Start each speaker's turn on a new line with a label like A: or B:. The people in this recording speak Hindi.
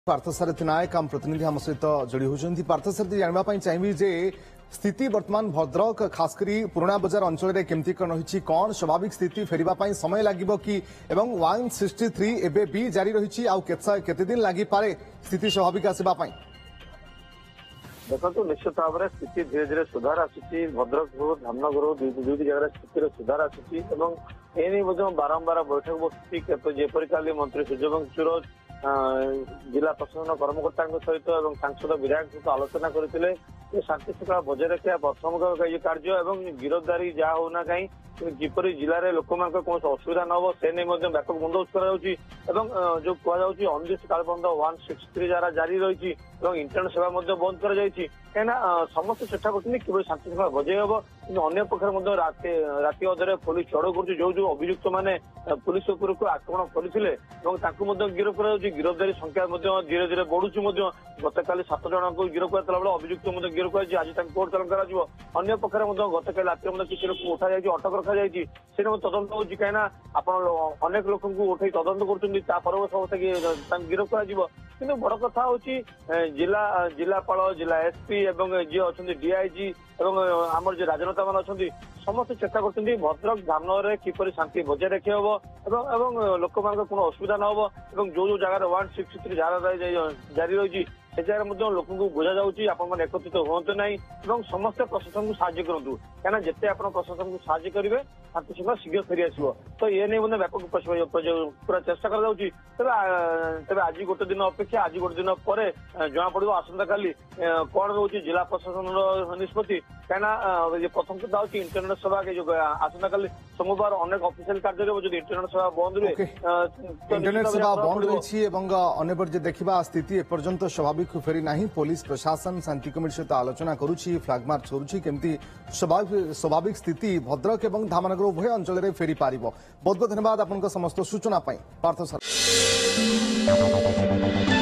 A: पार्थसारथी नायक आम प्रतिनिधि आम सहित जोड़ी होती। पार्थसारथी जानवाई चाहिए जे स्थिति वर्तमान भद्रक खासकर पुराणा बजार अंचल में केमती कौन रही कौन स्वाभाविक स्थिति फेरवाई समय लगे कि 163 एबे भी जारी रही केते दिन लगी पारे स्थिति स्वाभाविक आसवाई।
B: देखो निश्चित भाव में स्थिति धीरे धीरे सुधार आसूची भद्रक हो धामनगर हो दुईटी जगह स्थिति सुधार आसूची एने बारंबार बैठक बसुची जेपरी काली मंत्री सूर्यवंशी जिला प्रशासन कर्मकर्ता सहित सांसद विधायक सहित आलोचना करते शांति श्रृंखला बजाय रखा प्रथम कार्य और गिरफ्तारी जहाँ होना कहीं किपरि जिले में लोक कौन असुविधा न हो से व्यापक बंदोबस्त जो कहुच्छी अनिर्दिष्ट काल पर्यटन 163 जरा जारी रही इंटरनेट सेवा बंद कर कहीं समस्त चेष्टा करते कि शांति श्रृंखला बजाय हम कि अन्य पक्षर राति अधरे पुलिस चढ़ऊ कर जो अभियुक्त मैंने पुलिस उपरको आक्रमण करते गिरफ कर गिरफ्तारी संख्या धीरे धीरे बढ़ुची गत काली 7 जन को गिरफ कर अभियुक्त गिरफ कर आज कोर्ट चालान कर पक्षर गत काली रात किसी लोग उठा जाए अटक रखा जाए तदंत हो कहीं अनेक लोक उठे तदंत कर परवर्त अवस्था गिरफ कर बड़ कथा हूँ जिलापाल जिला एसपी जी अच्छा डीआईजी आम जो राजनेता मान अच्छा समस्त चेष्टा कर भद्रक धामनगर किपरि शांति बजाय रखी हम लोक मान कौन असुविधा न हो जो जगह 163 जारी रही से जगह लोक बुझा जाऊँगी आपण एकत्रित हूँ ना समस्त प्रशासन को साहय करूँ कहीं जिते आप प्रशासन को साहय करेंगे शांति श्रृंखला शीघ्र फेरी आसो तो ये नहीं व्यापक पूरा चेष्टा कर आज गोटे दिन अपेक्षा आज गोटे दिन पर जना पड़ो आसंता काली कौन रोचे जिला प्रशासन निष्पत्ति कहीं प्रथम कथा हूँ इंटरनेट सेवा जो आसंता काली सोमवार अनेक ऑफिशियल कार्य जो इंटरनेट सेवा बंद रहे
A: इंटरनेट सेवा बंद रही अन्यपर देखा स्थिति एपर्यंत स्वाभाविक फेरी ना पुलिस प्रशासन शांति कमिटी सहित आलोचना करुच्ची फ्लैग मार्च करुच्ची केमती स्वाभाविक स्थिति भद्रक और धामनगर उभय अंचल में फेरी पार। बहुत बहुत धन्यवाद आपन समस्त सूचना पार्थसारथी।